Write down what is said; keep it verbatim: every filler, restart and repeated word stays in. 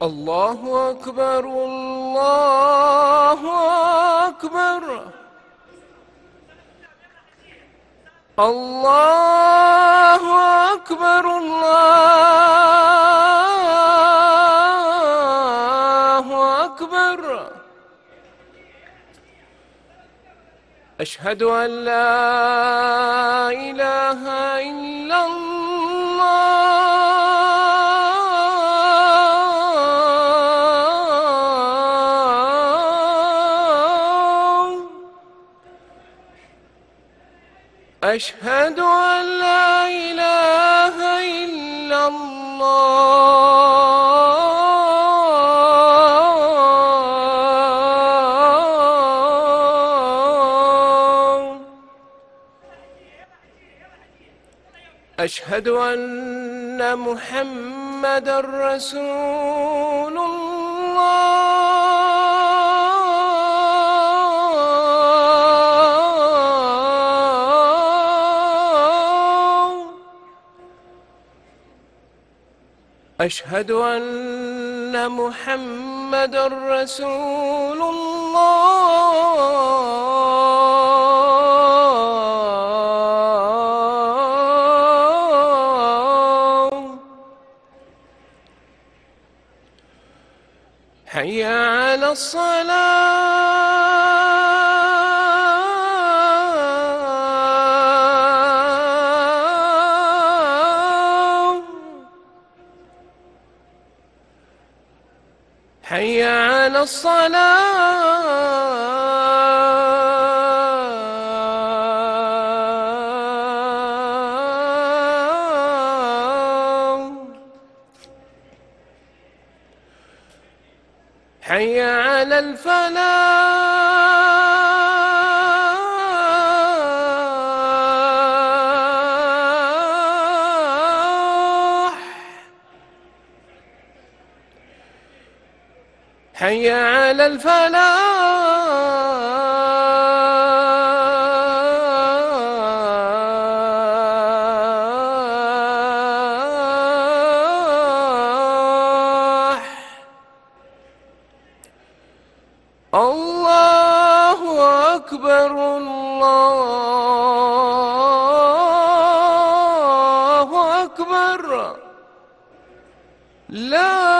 الله أكبر الله أكبر الله أكبر الله أكبر. أشهد أن لا إله إلا الله. أشهد أن لا إله إلا الله. أشهد أن محمدًا رسول الله. أشهد أن محمدًا رسول الله. حي على الصلاة. حي على الصلاة. حي على الفلاح. حي على الفلاح. الله أكبر الله أكبر. لا